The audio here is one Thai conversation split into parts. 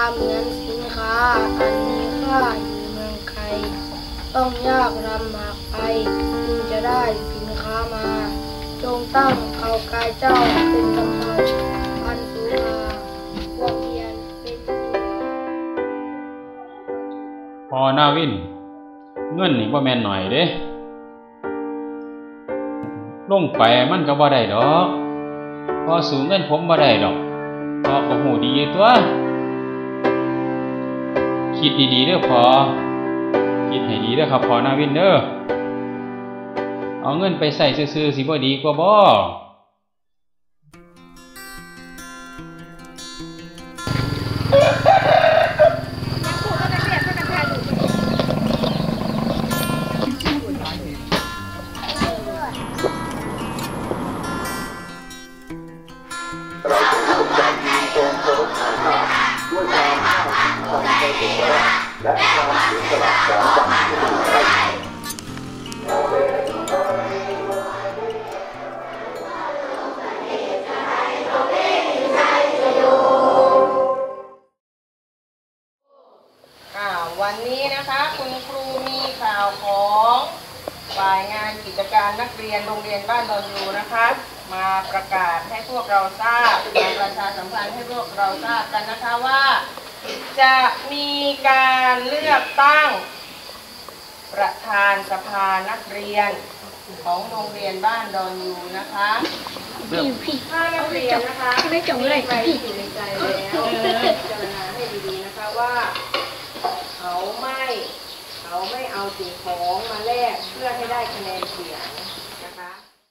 เหมือนสินค้าอันมีค่าอยู่เมืองไกลต้องยากลำบากไปจึงจะได้สินค้ามาจงตั้งเอากายเจ้าเป็นกำเนิดอันสูงความเพียรเป็นจุฬาพอนาวินเงินนี่บ่แม่นหน่อยเด้ลงไปมันก็บ่ได้ดอกพอสูงเงินผมบ่ได้ดอกพอก็หูดีตัวคิดดีๆเด้อพอคิดให้ดีเด้อครับพอนาวินเด้อเอาเงินไปใส่ซื่อๆสิบ่ดีกว่าบ่และความเสียสละจากฝั่งที่ถูกใช้วันนี้นะคะคุณครูมีข่าวของฝ่ายงานกิจการนักเรียนโรงเรียนบ้านดอนยูนะคะมาประกาศให้พวกเราทราบมาประชาสัมพันธ์ให้พวกเราทราบกันนะคะว่าจะมีการเลือกตั้งประธานสภานักเรียนของโรงเรียนบ้านดอนยูนะคะถ้านักเรียนนะคะไม่จบเลยไปอยู่ในใจแล้วพิจารณาให้ดีๆนะคะว่าเขาไม่เอาสิ่งของมาแลกเพื่อให้ได้คะแนนเสียงนะคะ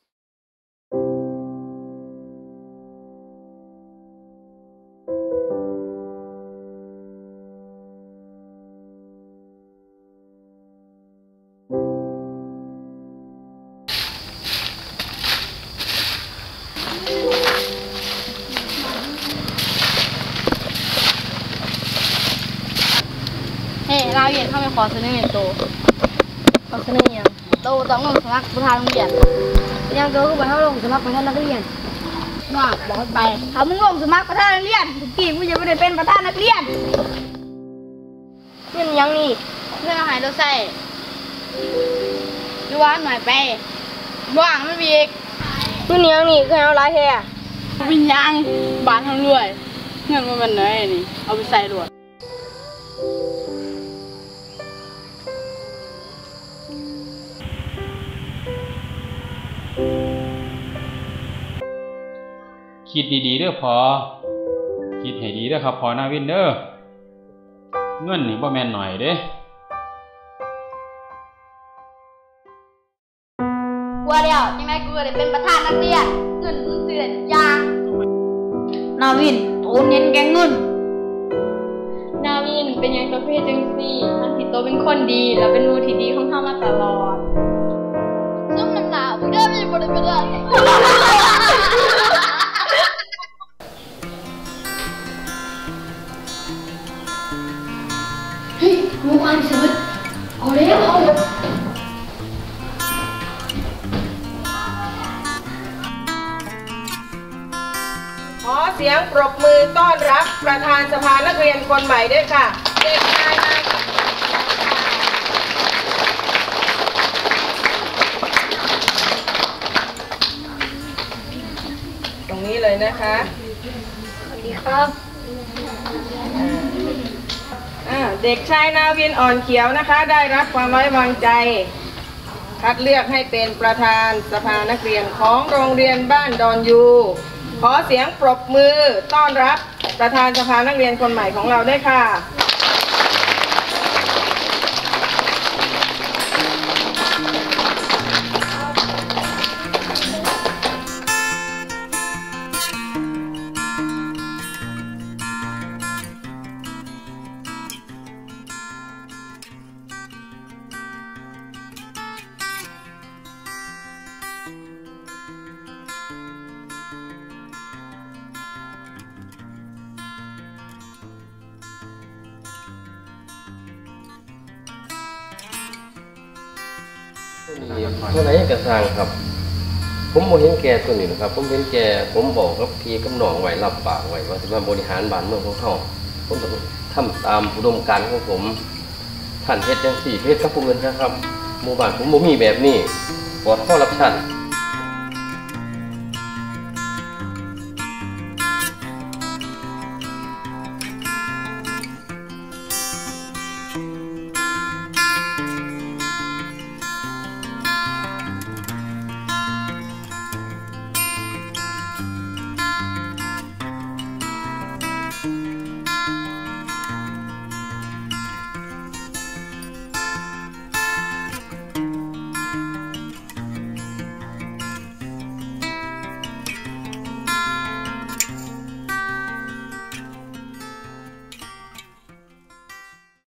เราเรียนเข้าไปขอเสนอโตขอเสนออย่างโตต้องลงสมัครประธานโรงเรียนยังโตก็บอกให้ลงสมัครประธานนักเรียนว่าบอกไปถ้ามึงลงสมัครประธานนักเรียนทุกทีกูจะไม่ได้เป็นประธานนักเรียนเรื่องยังนี่เรื่องอาหารเราใส่ดูว่าหน่อยไปว่างไม่มีอีกเรื่องยังนี่คือเอาไรแท้วิญญาณบานทั้งรวยเงินมันเป็นไหนนี่เอาไปใส่รวดคิดดีๆเด้อพอคิดให้ดีเด้อครับพอนาวินเด้อเงินนี่บ่แม่นหน่อยเด้กลัวเดียวยังไงกูจะเป็นประธานนักเรียนเงินมึงเสือยางนาวินโตเน้นแกงเงินนาวินเป็นยังประเภทจังซี่ทั้งที่โตเป็นคนดีและเป็นมูที่ดีของเฮามาตลอดซึ่งมันหนาวเด้อไม่บ่ได้เป็นไรมึงอ่านสมุดเอาเร็วเอาขอเสียงปรบมือต้อนรับประธานสภานักเรียนคนใหม่ด้วยค่ะเด็กชายนาตรงนี้เลยนะคะสวัสดีครับเด็กชายนาวินอ่อนเขียวนะคะได้รับความไว้วางใจคัดเลือกให้เป็นประธานสภานักเรียนของโรงเรียนบ้านดอนยูขอเสียงปรบมือต้อนรับประธานสภานักเรียนคนใหม่ของเราด้วยค่ะเท่าไหร่กระซังครับผมโมเห็นแก่ตัวนี้นะครับผมเห็นแก่ผมบอกกับพี่กับน้องไว้รับปากไว้ว่าจะมาบริหารบ้านเมืองของเขาผผมต้องทำตามอุดมการณ์ของผมท่านเฮ็ดจังซี่เฮ็ดกับผู้อื่นนะครับหมู่บ้านผมบ่มีแบบนี้ปลอดคอร์รัปชัน